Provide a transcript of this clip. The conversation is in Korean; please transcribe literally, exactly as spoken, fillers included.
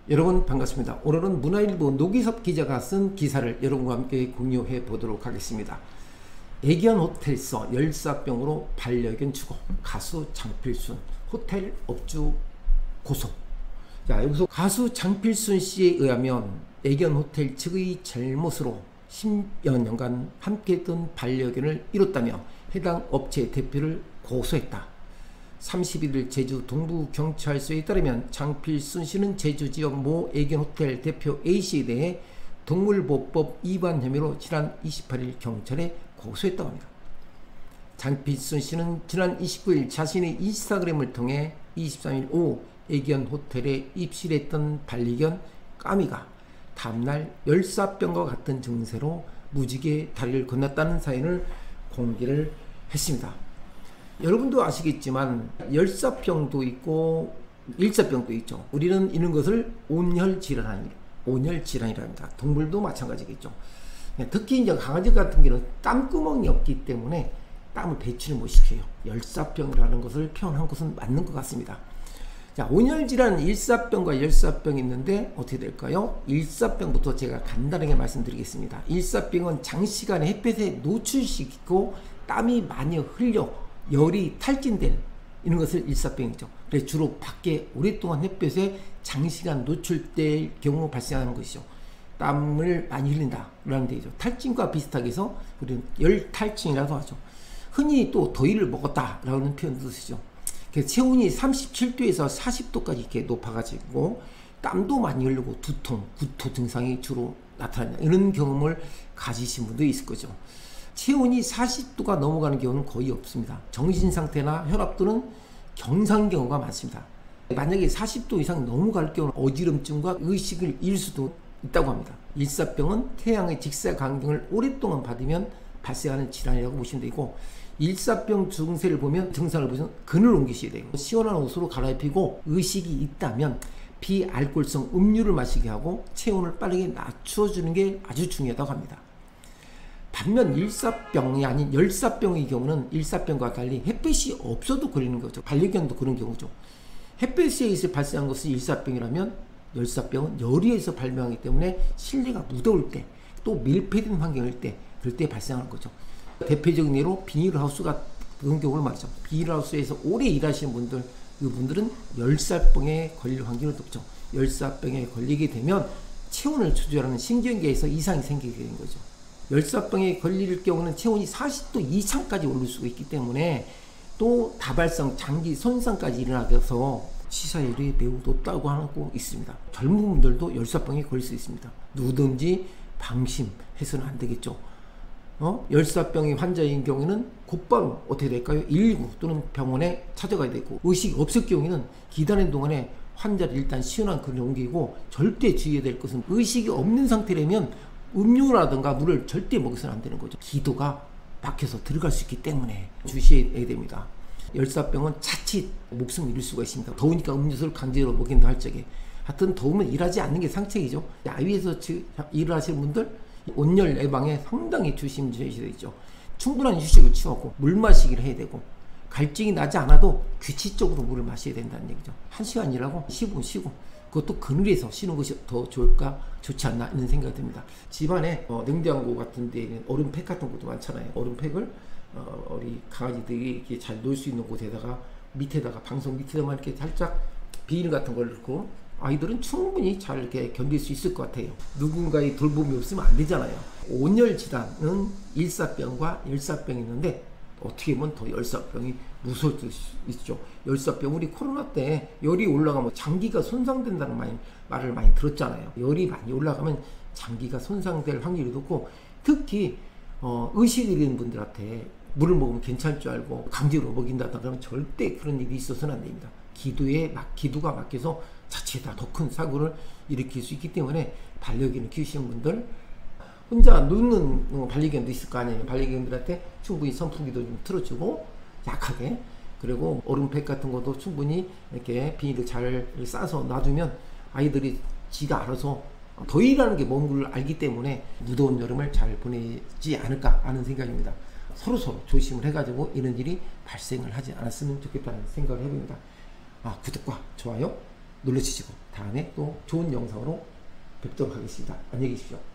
여러분 반갑습니다. 오늘은 문화일보 노기섭 기자가 쓴 기사를 여러분과 함께 공유해 보도록 하겠습니다. 애견 호텔서 열사병으로 반려견 추고, 가수 장필순 호텔 업주 고소. 자, 여기서 가수 장필순 씨에 의하면 애견 호텔 측의 잘못으로 십여 년간 함께했던 반려견을 잃었다며 해당 업체 대표를 고소했다. 삼십일 일 제주 동부경찰서에 따르면 장필순 씨는 제주 지역 모 애견호텔 대표 A씨에 대해 동물보호법 위반 혐의로 지난 이십팔 일 경찰에 고소했다고 합니다. 장필순 씨는 지난 이십구 일 자신의 인스타그램을 통해 이십삼 일 오후 애견호텔에 입실했던 반려견 까미가 다음날 열사병과 같은 증세로 무지개 다리를 건넜다는 사연을 공개를 했습니다. 여러분도 아시겠지만 열사병도 있고 일사병도 있죠. 우리는 이런 것을 온열질환, 온열질환이라 합니다. 동물도 마찬가지겠죠. 특히 이제 강아지 같은 경우는 땀구멍이 없기 때문에 땀을 배출을 못 시켜요. 열사병이라는 것을 표현한 것은 맞는 것 같습니다. 자, 온열질환, 일사병과 열사병이 있는데 어떻게 될까요? 일사병부터 제가 간단하게 말씀드리겠습니다. 일사병은 장시간에 햇볕에 노출시키고 땀이 많이 흘려 열이 탈진된 이런 것을 일사병이죠. 그래서 주로 밖에 오랫동안 햇볕에 장시간 노출될 경우 발생하는 것이죠. 땀을 많이 흘린다 라는 데이죠. 탈진과 비슷하게 해서 우리는 열탈진이라고 하죠. 흔히 또 더위를 먹었다 라는 표현도 쓰죠. 그래서 체온이 삼십칠 도에서 사십 도까지 이렇게 높아가지고 땀도 많이 흐르고 두통, 구토 증상이 주로 나타난다. 이런 경험을 가지신 분도 있을 거죠. 체온이 사십 도가 넘어가는 경우는 거의 없습니다. 정신상태나 혈압도는 경상인 경우가 많습니다. 만약에 사십 도 이상 넘어갈 경우는 어지럼증과 의식을 잃을 수도 있다고 합니다. 일사병은 태양의 직사 강경을 오랫동안 받으면 발생하는 질환이라고 보시면 되고, 일사병 증세를 보면 증상을 보면 근을 옮기셔야 돼요. 시원한 옷으로 갈아입히고 의식이 있다면 비알코올성 음료를 마시게 하고 체온을 빠르게 낮춰주는 게 아주 중요하다고 합니다. 반면 일사병이 아닌 열사병의 경우는 일사병과 달리 햇빛이 없어도 걸리는 거죠. 반려견도 그런 경우죠. 햇빛에 의해서 발생한 것이 일사병이라면 열사병은 열에 의해서 발병하기 때문에 실내가 무더울 때, 또 밀폐된 환경일 때, 그럴 때 발생하는 거죠. 대표적인 예로 비닐하우스가 그런 경우를 말이죠. 비닐하우스에서 오래 일하시는 분들, 이분들은 열사병에 걸릴 확률이 높죠. 열사병에 걸리게 되면 체온을 조절하는 신경계에서 이상이 생기게 되는 거죠. 열사병에 걸릴 경우는 체온이 사십 도 이상까지 오를 수가 있기 때문에 또 다발성 장기 손상까지 일어나서 치사율이 매우 높다고 하고 있습니다. 젊은 분들도 열사병에 걸릴 수 있습니다. 누구든지 방심해서는 안 되겠죠. 어? 열사병의 환자인 경우에는 곧바로 어떻게 될까요? 일일구 또는 병원에 찾아가야 되고, 의식이 없을 경우에는 기다리는 동안에 환자를 일단 시원한 그릇에 옮기고, 절대 주의해야 될 것은 의식이 없는 상태라면 음료라든가 물을 절대 먹어서는 안 되는 거죠. 기도가 막혀서 들어갈 수 있기 때문에 주시해야 됩니다. 열사병은 자칫 목숨을 잃을 수가 있습니다. 더우니까 음료수를 강제로 먹인다 할 적에. 하여튼 더우면 일하지 않는 게 상책이죠. 야외에서 일을 하시는 분들 온열 예방에 상당히 조심하셔야 되죠. 충분한 휴식을 취하고 물 마시기를 해야 되고, 갈증이 나지 않아도 규칙적으로 물을 마셔야 된다는 얘기죠. 한 시간 일하고 십 분 쉬고, 그것도 그늘에서 쉬는 것이 더 좋을까, 좋지 않나 이런 생각이 듭니다. 집안에 어, 냉장고 같은 데에는 얼음팩 같은 것도 많잖아요. 얼음팩을 어, 우리 강아지들이 이렇게 잘 놀 수 있는 곳에다가 밑에다가 방석 밑에다만 이렇게 살짝 비닐 같은 걸 넣고, 아이들은 충분히 잘 이렇게 견딜 수 있을 것 같아요. 누군가의 돌봄이 없으면 안 되잖아요. 온열질환은 일사병과 열사병이 있는데 어떻게 보면 더 열사병이 무서울 수 있죠. 열사병, 우리 코로나 때 열이 올라가면 장기가 손상된다는 말, 말을 많이 들었잖아요. 열이 많이 올라가면 장기가 손상될 확률이 높고, 특히 어, 의식을 잃은 분들한테 물을 먹으면 괜찮을 줄 알고 강제로 먹인다든가 그러면 절대 그런 일이 있어서는 안 됩니다. 기도에 막 기도가 막혀서 자칫다 더 큰 사고를 일으킬 수 있기 때문에 반려견을 키우시는 분들, 혼자 눕는 반려견도 있을 거 아니에요. 반려견들한테 충분히 선풍기도 좀 틀어주고 약하게, 그리고 얼음팩 같은 것도 충분히 이렇게 비닐을 잘 싸서 놔두면 아이들이 지가 알아서 더위라는 게 뭔 걸 알기 때문에 무더운 여름을 잘 보내지 않을까 하는 생각입니다. 서로서로 조심을 해가지고 이런 일이 발생을 하지 않았으면 좋겠다는 생각을 해봅니다. 아, 구독과 좋아요 눌러주시고 다음에 또 좋은 영상으로 뵙도록 하겠습니다. 안녕히 계십시오.